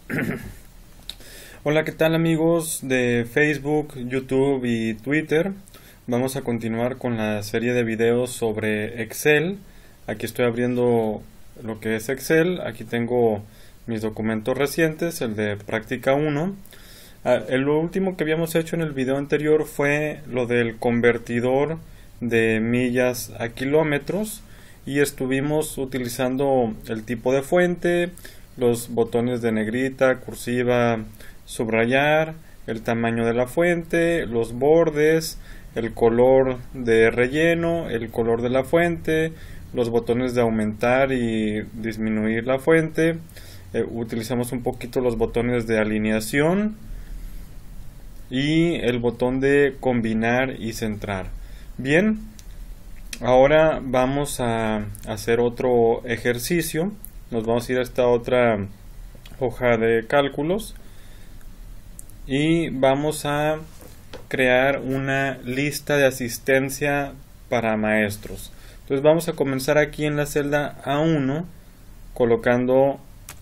Hola, ¿qué tal amigos de Facebook, YouTube y Twitter? Vamos a continuar con la serie de videos sobre Excel. Aquí estoy abriendo lo que es Excel. Aquí tengo mis documentos recientes, el de práctica 1. Lo último que habíamos hecho en el video anterior fue lo del convertidor de millas a kilómetros y estuvimos utilizando el tipo de fuente, los botones de negrita, cursiva, subrayar, el tamaño de la fuente, los bordes, el color de relleno, el color de la fuente, los botones de aumentar y disminuir la fuente. Utilizamos un poquito los botones de alineación y el botón de combinar y centrar. Bien, ahora vamos a hacer otro ejercicio. Nos vamos a ir a esta otra hoja de cálculos y vamos a crear una lista de asistencia para maestros. Entonces vamos a comenzar aquí en la celda A1 colocando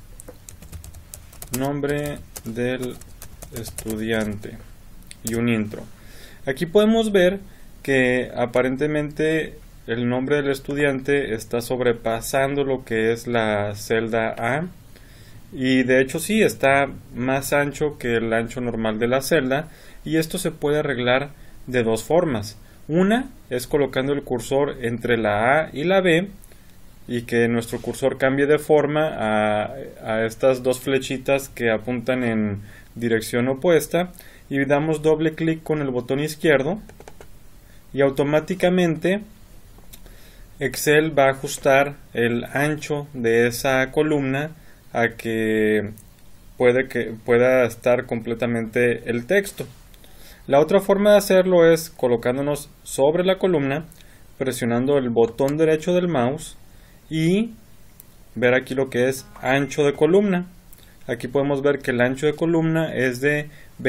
nombre del estudiante y un intro. Aquí podemos ver que aparentemente el nombre del estudiante está sobrepasando lo que es la celda A, y de hecho sí está más ancho que el ancho normal de la celda, y esto se puede arreglar de dos formas. Una es colocando el cursor entre la A y la B y que nuestro cursor cambie de forma a estas dos flechitas que apuntan en dirección opuesta, y damos doble clic con el botón izquierdo y automáticamente Excel va a ajustar el ancho de esa columna a que pueda estar completamente el texto. La otra forma de hacerlo es colocándonos sobre la columna, presionando el botón derecho del mouse y ver aquí lo que es ancho de columna. Aquí podemos ver que el ancho de columna es de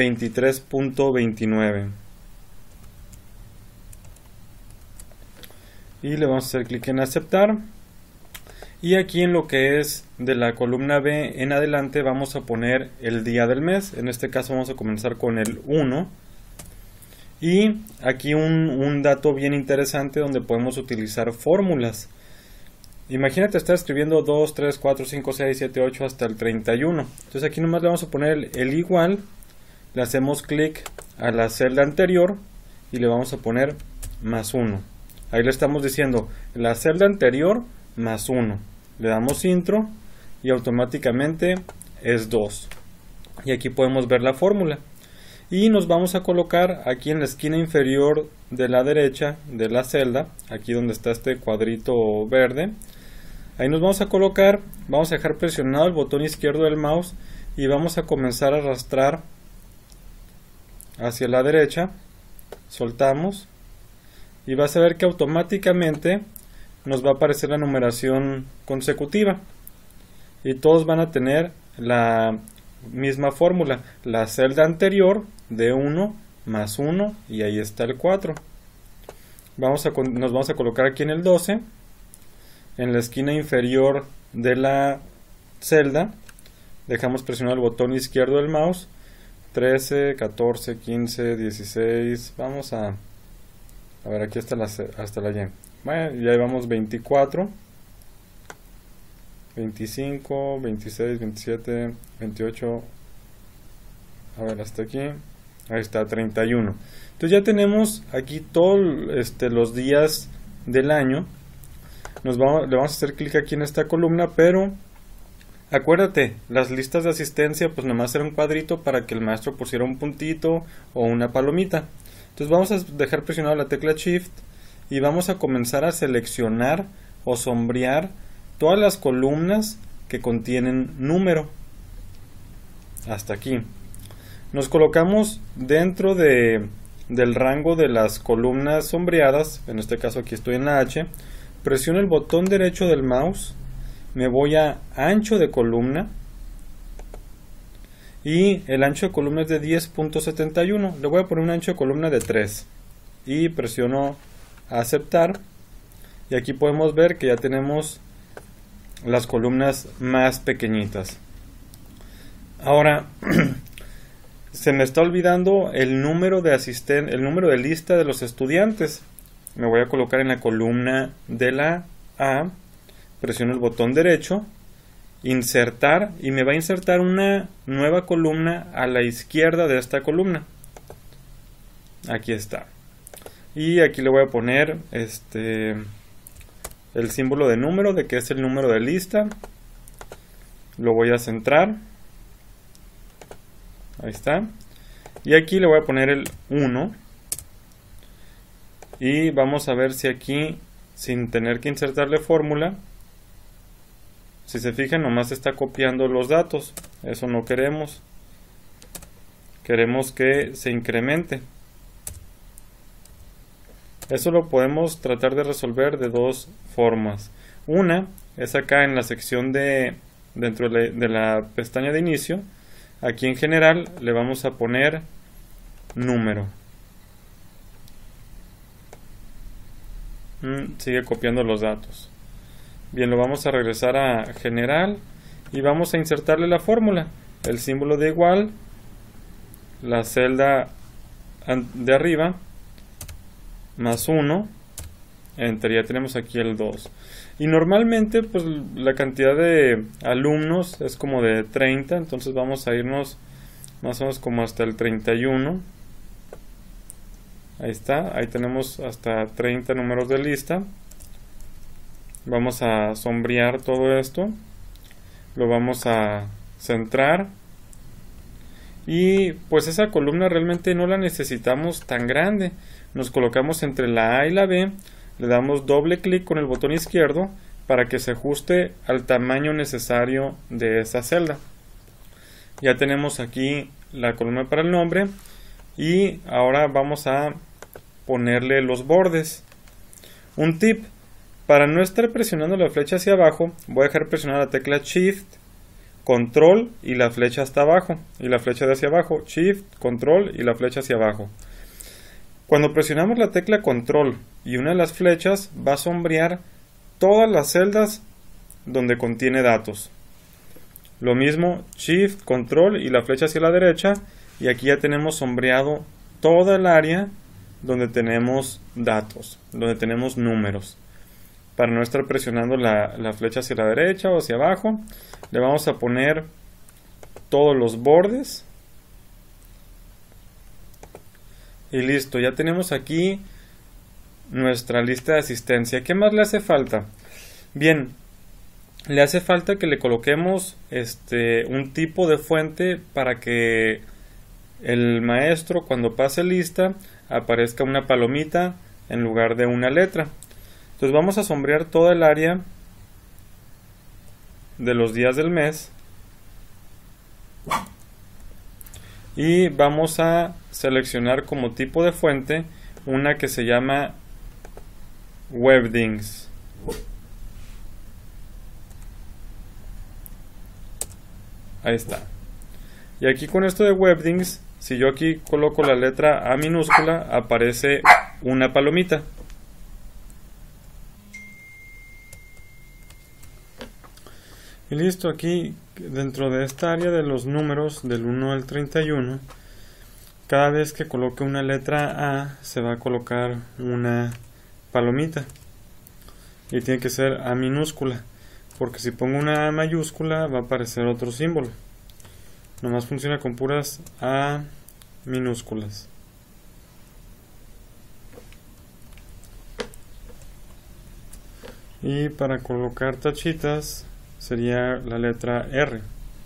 23.29. Y le vamos a hacer clic en aceptar. Y aquí en lo que es de la columna B en adelante vamos a poner el día del mes. En este caso vamos a comenzar con el 1. Y aquí un dato bien interesante donde podemos utilizar fórmulas. Imagínate estar escribiendo 2, 3, 4, 5, 6, 7, 8 hasta el 31. Entonces aquí nomás le vamos a poner el igual. Le hacemos clic a la celda anterior y le vamos a poner más 1. Ahí le estamos diciendo la celda anterior más 1. Le damos intro y automáticamente es 2. Y aquí podemos ver la fórmula. Y nos vamos a colocar aquí en la esquina inferior de la derecha de la celda, aquí donde está este cuadrito verde. Ahí nos vamos a colocar, vamos a dejar presionado el botón izquierdo del mouse y vamos a comenzar a arrastrar hacia la derecha. Soltamos y vas a ver que automáticamente nos va a aparecer la numeración consecutiva y todos van a tener la misma fórmula, la celda anterior de 1 más 1 y ahí está el 4. Nos vamos a colocar aquí en el 12, en la esquina inferior de la celda, dejamos presionar el botón izquierdo del mouse, 13, 14, 15, 16, vamos a ver aquí hasta la Y. Bueno, ya llevamos 24, 25, 26, 27, 28, a ver hasta aquí, ahí está 31. Entonces ya tenemos aquí todos los días del año. Le vamos a hacer clic aquí en esta columna, pero acuérdate, las listas de asistencia pues nomás era un cuadrito para que el maestro pusiera un puntito o una palomita. Entonces vamos a dejar presionada la tecla Shift y vamos a comenzar a seleccionar o sombrear todas las columnas que contienen número. Hasta aquí. Nos colocamos dentro del rango de las columnas sombreadas. En este caso aquí estoy en la H. Presiono el botón derecho del mouse. Me voy a ancho de columna. Y el ancho de columna es de 10.71. Le voy a poner un ancho de columna de 3. Y presiono aceptar. Y aquí podemos ver que ya tenemos las columnas más pequeñitas. Ahora se me está olvidando el número de lista de los estudiantes. Me voy a colocar en la columna de la A, presiono el botón derecho, insertar, y me va a insertar una nueva columna a la izquierda de esta columna. Aquí está. Y aquí le voy a poner el símbolo de número, de que es el número de lista. Lo voy a centrar. Ahí está. Y aquí le voy a poner el 1. Y vamos a ver si aquí, sin tener que insertarle fórmula, si se fijan, nomás está copiando los datos. Eso no queremos. Queremos que se incremente. Eso lo podemos tratar de resolver de dos formas. Una es acá en la sección dentro de la pestaña de inicio. Aquí en general le vamos a poner número. Sigue copiando los datos. Bien, lo vamos a regresar a general y vamos a insertarle la fórmula. El símbolo de igual, la celda de arriba, más 1, enter, ya tenemos aquí el 2. Y normalmente pues la cantidad de alumnos es como de 30, entonces vamos a irnos más o menos como hasta el 31. Ahí está, ahí tenemos hasta 30 números de lista. Vamos a sombrear todo esto, lo vamos a centrar. Y pues esa columna realmente no la necesitamos tan grande. Nos colocamos entre la A y la B, le damos doble clic con el botón izquierdo para que se ajuste al tamaño necesario de esa celda. Ya tenemos aquí la columna para el nombre y ahora vamos a ponerle los bordes. Un tip: para no estar presionando la flecha hacia abajo, voy a dejar presionada la tecla Shift, Control y la flecha hasta abajo, y la flecha de hacia abajo, Shift, Control y la flecha hacia abajo. Cuando presionamos la tecla Control y una de las flechas, va a sombrear todas las celdas donde contiene datos. Lo mismo, Shift, Control y la flecha hacia la derecha, y aquí ya tenemos sombreado toda el área donde tenemos datos, donde tenemos números. Para no estar presionando la flecha hacia la derecha o hacia abajo, le vamos a poner todos los bordes. Y listo, ya tenemos aquí nuestra lista de asistencia. ¿Qué más le hace falta? Bien, le hace falta que le coloquemos un tipo de fuente para que el maestro, cuando pase lista, aparezca una palomita en lugar de una letra. Entonces vamos a sombrear toda el área de los días del mes y vamos a seleccionar como tipo de fuente una que se llama Webdings. Ahí está. Y aquí con esto de Webdings, si yo aquí coloco la letra A minúscula, aparece una palomita. Y listo, aquí dentro de esta área de los números del 1 al 31, cada vez que coloque una letra A se va a colocar una palomita. Y tiene que ser A minúscula, porque si pongo una A mayúscula va a aparecer otro símbolo. Nomás funciona con puras A minúsculas. Y para colocar tachitas sería la letra R.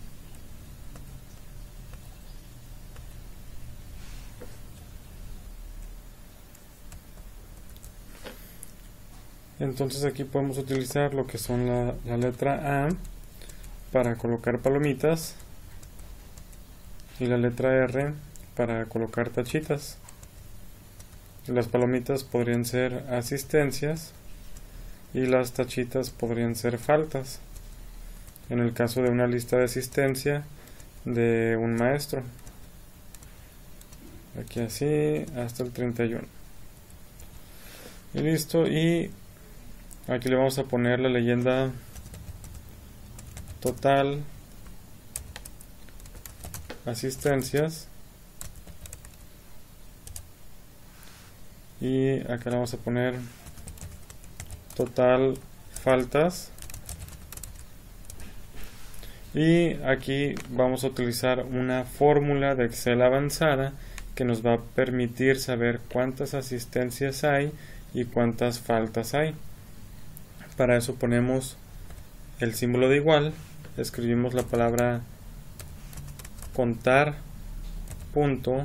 Entonces aquí podemos utilizar lo que son la letra A para colocar palomitas y la letra R para colocar tachitas. Las palomitas podrían ser asistencias y las tachitas podrían ser faltas, en el caso de una lista de asistencia de un maestro. Aquí así hasta el 31. Y listo, y aquí le vamos a poner la leyenda total asistencias, y acá le vamos a poner total faltas, y aquí vamos a utilizar una fórmula de Excel avanzada que nos va a permitir saber cuántas asistencias hay y cuántas faltas hay. Para eso ponemos el símbolo de igual, escribimos la palabra contar punto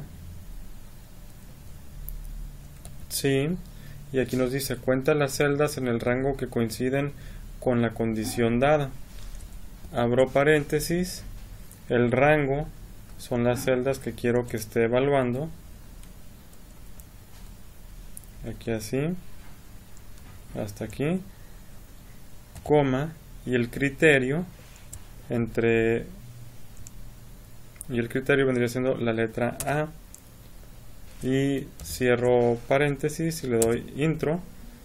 sí, y aquí nos dice cuenta las celdas en el rango que coinciden con la condición dada. Abro paréntesis, el rango son las celdas que quiero que esté evaluando, aquí así, hasta aquí, coma, y el criterio vendría siendo la letra A, y cierro paréntesis y le doy intro,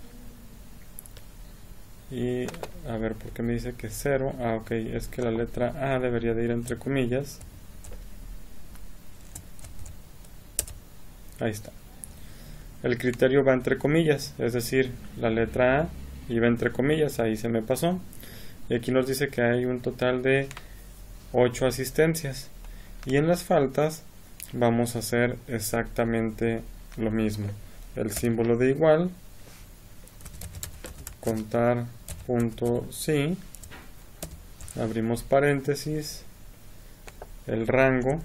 y a ver por qué me dice que 0, ok, es que la letra A debería de ir entre comillas, ahí está, el criterio va entre comillas, es decir, la letra A iba entre comillas, ahí se me pasó, y aquí nos dice que hay un total de 8 asistencias, y en las faltas vamos a hacer exactamente lo mismo, el símbolo de igual, contar punto sí, abrimos paréntesis, el rango,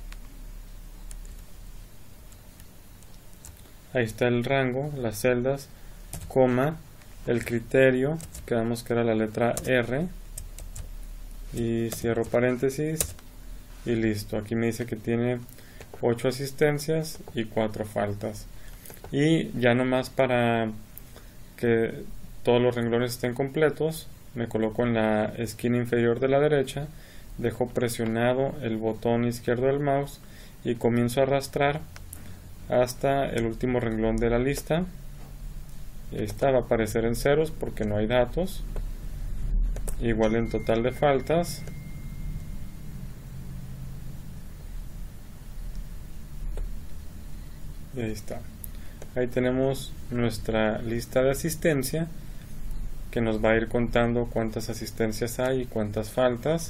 ahí está el rango, las celdas, coma, el criterio, quedamos que era la letra R, y cierro paréntesis y listo. Aquí me dice que tiene 8 asistencias y 4 faltas, y ya nomás para que todos los renglones estén completos, me coloco en la esquina inferior de la derecha, dejo presionado el botón izquierdo del mouse y comienzo a arrastrar hasta el último renglón de la lista. Y ahí está, va a aparecer en ceros porque no hay datos, igual en total de faltas, y ahí está, ahí tenemos nuestra lista de asistencia que nos va a ir contando cuántas asistencias hay y cuántas faltas.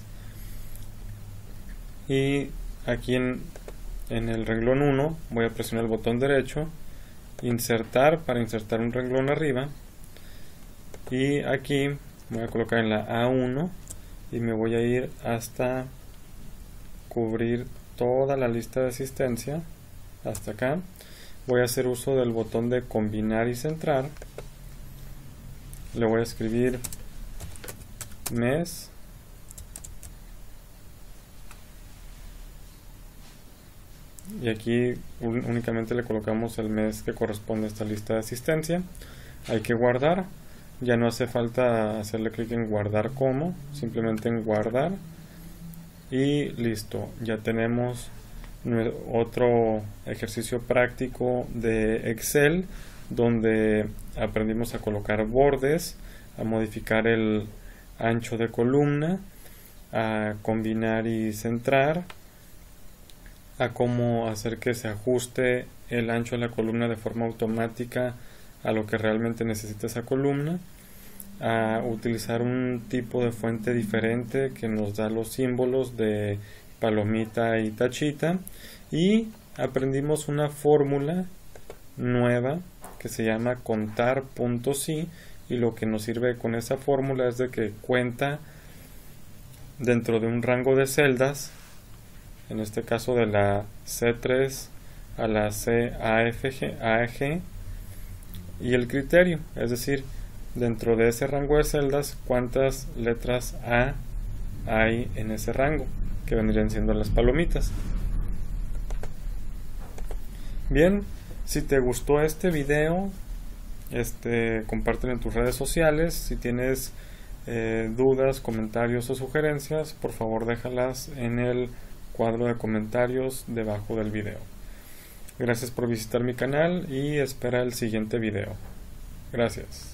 Y aquí en el renglón 1 voy a presionar el botón derecho, insertar, para insertar un renglón arriba, y aquí voy a colocar en la A1 y me voy a ir hasta cubrir toda la lista de asistencia hasta acá. Voy a hacer uso del botón de combinar y centrar, le voy a escribir mes, y aquí únicamente le colocamos el mes que corresponde a esta lista de asistencia. Hay que guardar, ya no hace falta hacerle clic en guardar como, simplemente en guardar, y listo, ya tenemos otro ejercicio práctico de Excel donde aprendimos a colocar bordes, a modificar el ancho de columna, a combinar y centrar, a cómo hacer que se ajuste el ancho de la columna de forma automática a lo que realmente necesita esa columna, a utilizar un tipo de fuente diferente que nos da los símbolos de palomita y tachita, y aprendimos una fórmula nueva que se llama contar punto sí, y lo que nos sirve con esa fórmula es de que cuenta dentro de un rango de celdas, en este caso de la C3 a la CAG, y el criterio, es decir, dentro de ese rango de celdas cuántas letras A hay en ese rango, que vendrían siendo las palomitas. Bien, si te gustó este video, compártelo en tus redes sociales. Si tienes dudas, comentarios o sugerencias, por favor déjalas en el cuadro de comentarios debajo del video. Gracias por visitar mi canal y espera el siguiente video. Gracias.